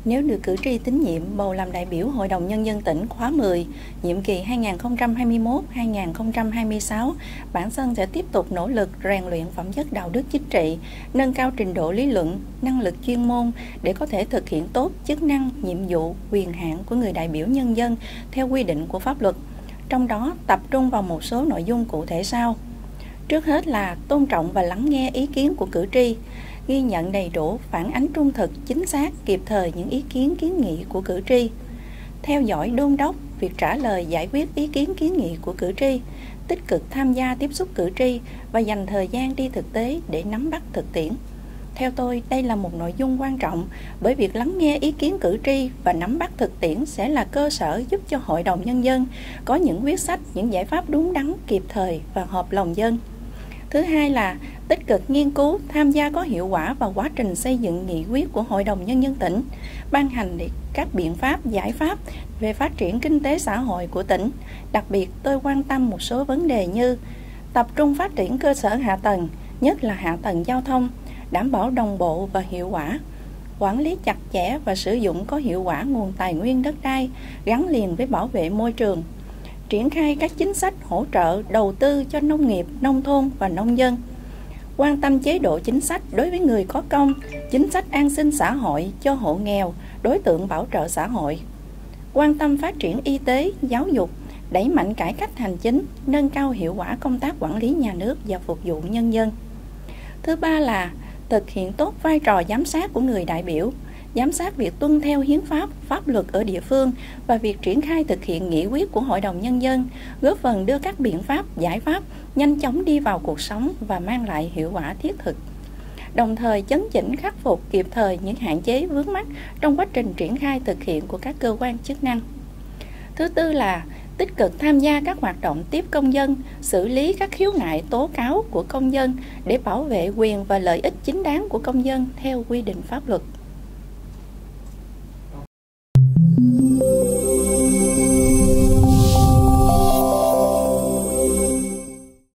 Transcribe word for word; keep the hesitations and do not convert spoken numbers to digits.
Nếu được cử tri tín nhiệm bầu làm đại biểu Hội đồng Nhân dân tỉnh khóa mười, nhiệm kỳ hai nghìn không trăm hai mươi mốt đến hai nghìn không trăm hai mươi sáu, bản thân sẽ tiếp tục nỗ lực rèn luyện phẩm chất đạo đức chính trị, nâng cao trình độ lý luận, năng lực chuyên môn để có thể thực hiện tốt chức năng, nhiệm vụ, quyền hạn của người đại biểu nhân dân theo quy định của pháp luật. Trong đó tập trung vào một số nội dung cụ thể sau. Trước hết là tôn trọng và lắng nghe ý kiến của cử tri, ghi nhận đầy đủ, phản ánh trung thực, chính xác, kịp thời những ý kiến kiến nghị của cử tri. Theo dõi đôn đốc việc trả lời giải quyết ý kiến kiến nghị của cử tri, tích cực tham gia tiếp xúc cử tri và dành thời gian đi thực tế để nắm bắt thực tiễn. Theo tôi, đây là một nội dung quan trọng bởi việc lắng nghe ý kiến cử tri và nắm bắt thực tiễn sẽ là cơ sở giúp cho Hội đồng Nhân dân có những quyết sách, những giải pháp đúng đắn, kịp thời và hợp lòng dân. Thứ hai là tích cực nghiên cứu, tham gia có hiệu quả vào quá trình xây dựng nghị quyết của Hội đồng Nhân dân tỉnh, ban hành các biện pháp, giải pháp về phát triển kinh tế xã hội của tỉnh. Đặc biệt, tôi quan tâm một số vấn đề như tập trung phát triển cơ sở hạ tầng, nhất là hạ tầng giao thông, đảm bảo đồng bộ và hiệu quả, quản lý chặt chẽ và sử dụng có hiệu quả nguồn tài nguyên đất đai gắn liền với bảo vệ môi trường, triển khai các chính sách hỗ trợ đầu tư cho nông nghiệp, nông thôn và nông dân, quan tâm chế độ chính sách đối với người có công, chính sách an sinh xã hội cho hộ nghèo, đối tượng bảo trợ xã hội, quan tâm phát triển y tế, giáo dục, đẩy mạnh cải cách hành chính, nâng cao hiệu quả công tác quản lý nhà nước và phục vụ nhân dân. Thứ ba là thực hiện tốt vai trò giám sát của người đại biểu, giám sát việc tuân theo hiến pháp, pháp luật ở địa phương và việc triển khai thực hiện nghị quyết của Hội đồng Nhân dân, góp phần đưa các biện pháp, giải pháp nhanh chóng đi vào cuộc sống và mang lại hiệu quả thiết thực. Đồng thời chấn chỉnh khắc phục kịp thời những hạn chế vướng mắc trong quá trình triển khai thực hiện của các cơ quan chức năng. Thứ tư là tích cực tham gia các hoạt động tiếp công dân, xử lý các khiếu nại tố cáo của công dân để bảo vệ quyền và lợi ích chính đáng của công dân theo quy định pháp luật.